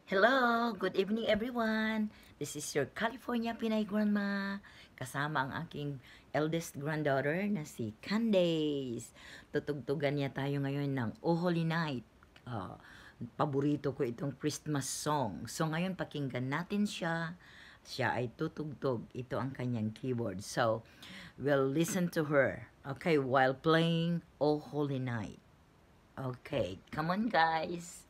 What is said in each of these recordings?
Hello! Good evening everyone! This is your California Pinay Grandma. Kasama ang aking eldest granddaughter na si Candace. Tutugtugan niya tayo ngayon ng Oh Holy Night. Paborito ko itong Christmas song. So ngayon pakinggan natin siya. Siya ay tutugtog. Ito ang kanyang keyboard. So we'll listen to her. Okay, while playing Oh Holy Night. Okay, come on guys!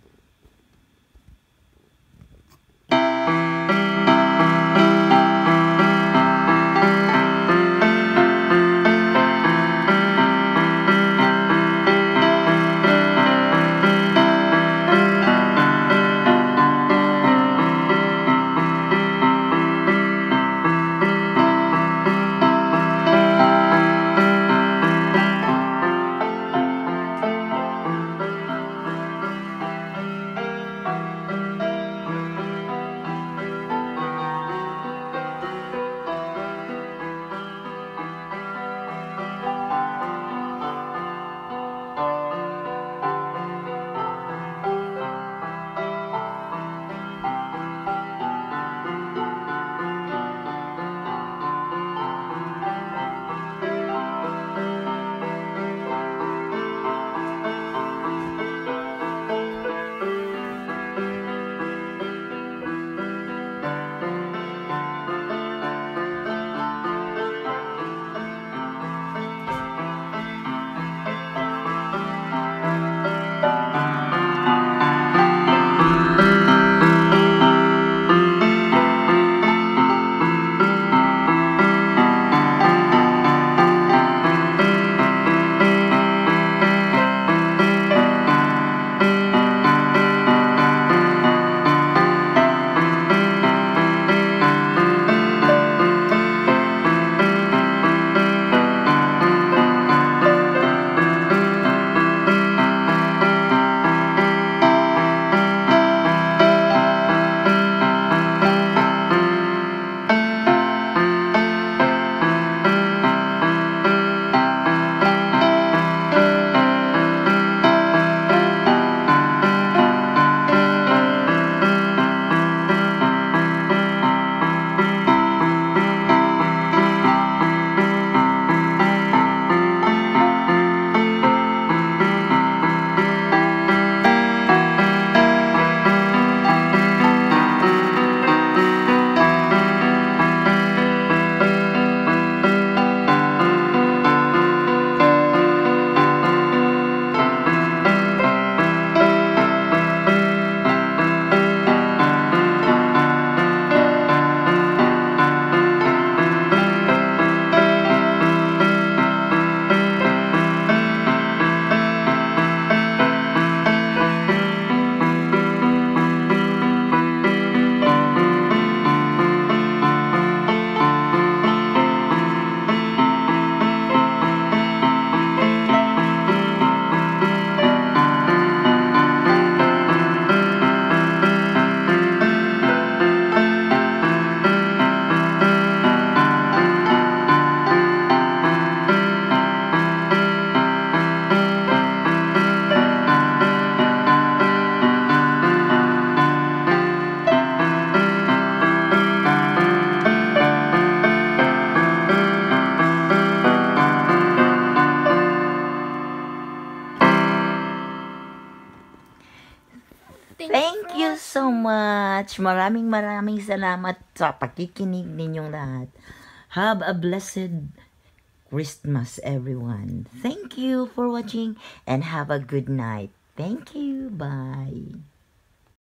Thank you so much. Maraming salamat sa pakikinig ninyong lahat. Have a blessed Christmas, everyone. Thank you for watching and have a good night. Thank you. Bye.